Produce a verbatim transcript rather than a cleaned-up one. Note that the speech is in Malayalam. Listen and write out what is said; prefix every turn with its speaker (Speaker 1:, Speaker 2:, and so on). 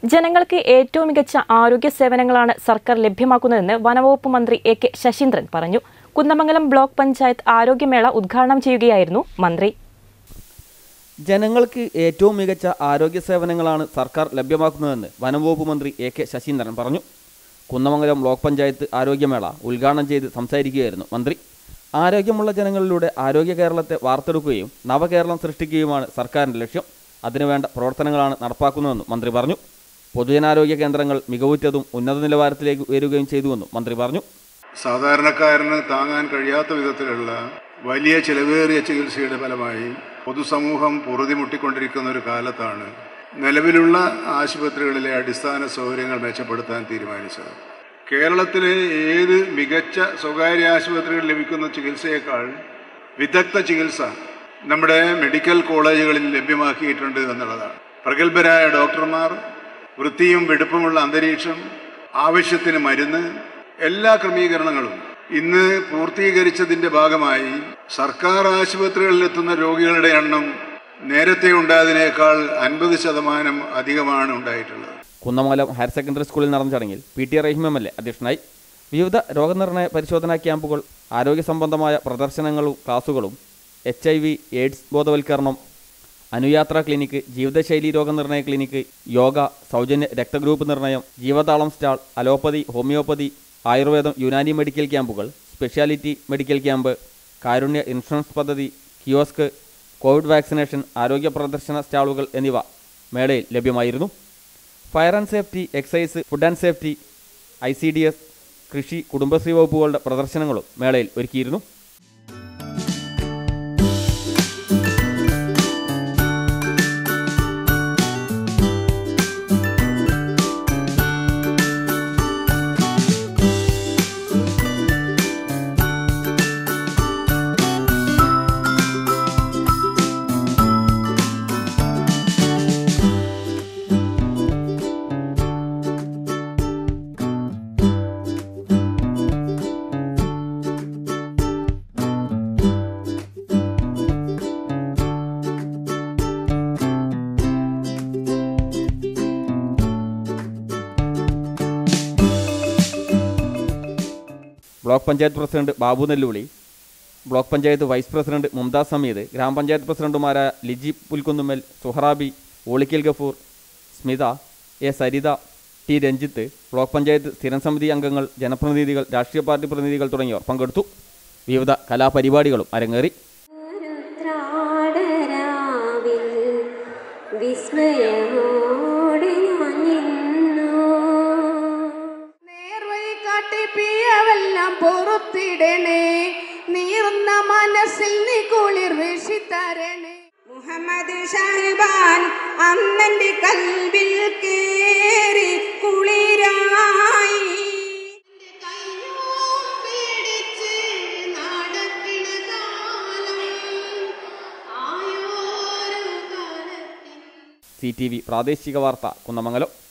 Speaker 1: ജനങ്ങൾക്ക് ഏറ്റവും മികച്ച ആരോഗ്യ സേവനങ്ങളാണ് സർക്കാർ ലഭ്യമാക്കുന്നതെന്ന് വനംവകുപ്പ് മന്ത്രി എ കെ ശശീന്ദ്രൻ പറഞ്ഞു. കുന്നമംഗലം ബ്ലോക്ക് പഞ്ചായത്ത് ആരോഗ്യമേള ഉദ്ഘാടനം ചെയ്യുകയായിരുന്നു മന്ത്രി.
Speaker 2: ജനങ്ങൾക്ക് ഏറ്റവും മികച്ച ആരോഗ്യ സേവനങ്ങളാണ് സർക്കാർ ലഭ്യമാക്കുന്നതെന്ന് വനംവകുപ്പ് മന്ത്രി എ കെ ശശീന്ദ്രൻ പറഞ്ഞു. കുന്നമംഗലം ബ്ലോക്ക് പഞ്ചായത്ത് ആരോഗ്യമേള ഉദ്ഘാടനം ചെയ്ത് സംസാരിക്കുകയായിരുന്നു മന്ത്രി. ആരോഗ്യമുള്ള ജനങ്ങളിലൂടെ ആരോഗ്യ കേരളത്തെ വാർത്തെടുക്കുകയും നവകേരളം സൃഷ്ടിക്കുകയുമാണ് സർക്കാരിൻ്റെ ലക്ഷ്യം. അതിനുവേണ്ട പ്രവർത്തനങ്ങളാണ് നടപ്പാക്കുന്നതെന്നും മന്ത്രി പറഞ്ഞു. പൊതുജനാരോഗ്യ കേന്ദ്രങ്ങൾ മികവുറ്റതും ഉന്നത നിലവാരത്തിലേക്ക് ഉയരുകയും ചെയ്തുവെന്നും മന്ത്രി പറഞ്ഞു.
Speaker 3: സാധാരണക്കാരന് താങ്ങാൻ കഴിയാത്ത വിധത്തിലുള്ള വലിയ ചിലവേറിയ ചികിത്സയുടെ ഫലമായി പൊതുസമൂഹം പൊറുതിമുട്ടിക്കൊണ്ടിരിക്കുന്ന ഒരു കാലത്താണ് നിലവിലുള്ള ആശുപത്രികളിലെ അടിസ്ഥാന സൗകര്യങ്ങൾ മെച്ചപ്പെടുത്താൻ തീരുമാനിച്ചത്. കേരളത്തിലെ ഏത് മികച്ച സ്വകാര്യ ആശുപത്രികളിൽ ലഭിക്കുന്ന ചികിത്സയേക്കാൾ വിദഗ്ധ ചികിത്സ നമ്മുടെ മെഡിക്കൽ കോളേജുകളിൽ ലഭ്യമാക്കിയിട്ടുണ്ട് എന്നുള്ളതാണ്. പ്രഗത്ഭരായ ഡോക്ടർമാർ, വൃത്തിയും വെടുപ്പുമുള്ള അന്തരീക്ഷം, ആവശ്യത്തിന് മരുന്ന്, എല്ലാ ക്രമീകരണങ്ങളും ഇന്ന് പൂർത്തീകരിച്ചതിന്റെ ഭാഗമായി സർക്കാർ ആശുപത്രികളിൽ എത്തുന്ന രോഗികളുടെ എണ്ണം നേരത്തെ ഉണ്ടായതിനേക്കാൾ അൻപത് ശതമാനം അധികമാണ് ഉണ്ടായിട്ടുള്ളത്.
Speaker 2: കുന്നമംഗലം ഹയർ സെക്കൻഡറി സ്കൂളിൽ നടന്ന ചടങ്ങിൽ P T Rahim M L A അധ്യക്ഷനായി. വിവിധ രോഗനിർണയ പരിശോധനാ ക്യാമ്പുകൾ, ആരോഗ്യ സംബന്ധമായ പ്രദർശനങ്ങളും ക്ലാസുകളും, എച്ച് ഐ വി എയ്ഡ്സ് ബോധവൽക്കരണം, അനുയാത്രാ ക്ലിനിക്ക്, ജീവിതശൈലി രോഗനിർണയ ക്ലിനിക്ക്, യോഗ, സൗജന്യ രക്തഗ്രൂപ്പ് നിർണയം, ജീവതാളം സ്റ്റാൾ, അലോപ്പതി, ഹോമിയോപ്പതി, ആയുർവേദം, യുനാനി മെഡിക്കൽ ക്യാമ്പുകൾ, speciality medical camp, Karunya insurance പദ്ധതി, കിയോസ്ക്, കോവിഡ് വാക്സിനേഷൻ, ആരോഗ്യ പ്രദർശന സ്റ്റാളുകൾ എന്നിവ മേളയിൽ ലഭ്യമായിരുന്നു. Fire and safety, excise, food and safety, I C D S, കൃഷി, കുടുംബശ്രീ വകുപ്പുകളുടെ പ്രദർശനങ്ങളും മേളയിൽ ഒരുക്കിയിരുന്നു. Block panchayat president Babu Nelluvili, block panchayat vice president Mumtaz Hameed, ഗ്രാമപഞ്ചായത്ത് പ്രസിഡന്റുമാരായ Liji Pulkunnummal, Suharabi, Olikkal Gafoor, Smitha, A Saritha, T Ranjith, block panchayat സ്ഥിരം സമിതി അംഗങ്ങൾ, ജനപ്രതിനിധികൾ, രാഷ്ട്രീയ പാർട്ടി പ്രതിനിധികൾ തുടങ്ങിയവർ പങ്കെടുത്തു. വിവിധ കലാപരിപാടികളും അരങ്ങേറി.
Speaker 4: പൊറുത്തിടണേ, നീർന്ന മനസ്സിൽ നീ കുളിർ വീശിത്തരണേ. മുഹമ്മദ് ഷഹബാൻ അന്നന്റെ കൽവിൽ കേറി കുളിരായി.
Speaker 2: സി ടി വി പ്രാദേശിക വാർത്ത കുന്നമംഗലം.